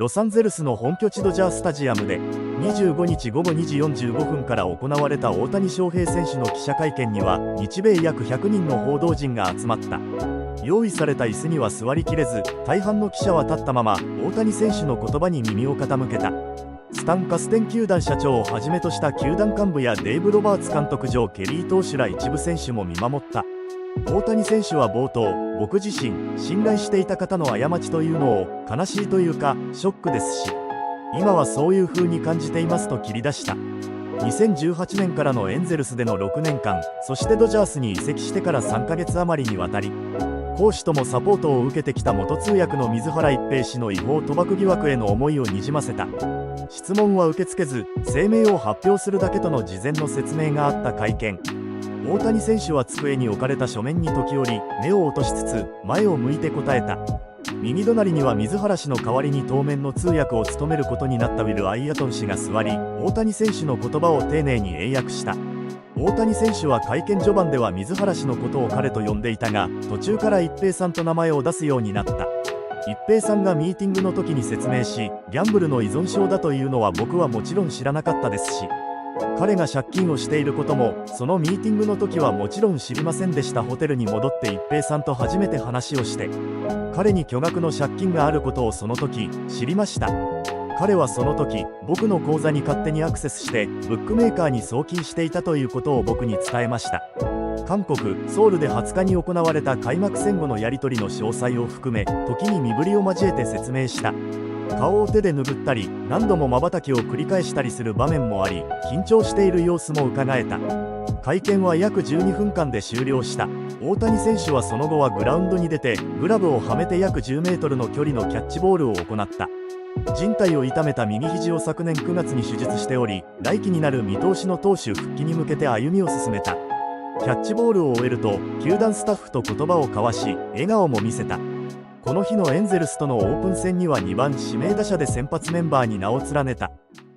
ロサンゼルスの本拠地ドジャースタジアムで25日午後2時45分から行われた大谷翔平選手の記者会見には日米約100人の報道陣が集まった。用意された椅子には座りきれず、大半の記者は立ったまま大谷選手の言葉に耳を傾けた。スタン・カステン球団社長をはじめとした球団幹部やデーブ・ロバーツ監督、ジョー・ケリー投手ら一部選手も見守った。大谷選手は冒頭、僕自身信頼していた方の過ちというのを悲しいというかショックですし、今はそういう風に感じていますと切り出した。2018年からのエンゼルスでの6年間、そしてドジャースに移籍してから3ヶ月余りにわたり、講師ともサポートを受けてきた元通訳の水原一平氏の違法賭博疑惑への思いをにじませた。質問は受け付けず、声明を発表するだけとの事前の説明があった会見。大谷選手は机に置かれた書面に時折目を落としつつ前を向いて答えた。右隣には水原氏の代わりに当面の通訳を務めることになったウィル・アイアトン氏が座り、大谷選手の言葉を丁寧に英訳した。大谷選手は会見序盤では水原氏のことを彼と呼んでいたが、途中から一平さんと名前を出すようになった。一平さんがミーティングの時に説明し、ギャンブルの依存症だというのは僕はもちろん知らなかったですし、彼が借金をしていることもそのミーティングの時はもちろん知りませんでした。ホテルに戻って一平さんと初めて話をして、彼に巨額の借金があることをその時知りました。彼はその時僕の口座に勝手にアクセスしてブックメーカーに送金していたということを僕に伝えました。韓国ソウルで20日に行われた開幕戦後のやり取りの詳細を含め、時に身振りを交えて説明した。顔を手で拭ったり何度も瞬きを繰り返したりする場面もあり、緊張している様子もうかがえた。会見は約12分間で終了した。大谷選手はその後はグラウンドに出てグラブをはめて約10メートルの距離のキャッチボールを行った。靭帯を痛めた右肘を昨年9月に手術しており、来季になる見通しの投手復帰に向けて歩みを進めた。キャッチボールを終えると球団スタッフと言葉を交わし笑顔も見せた。この日のエンゼルスとのオープン戦には2番指名打者で先発メンバーに名を連ねた。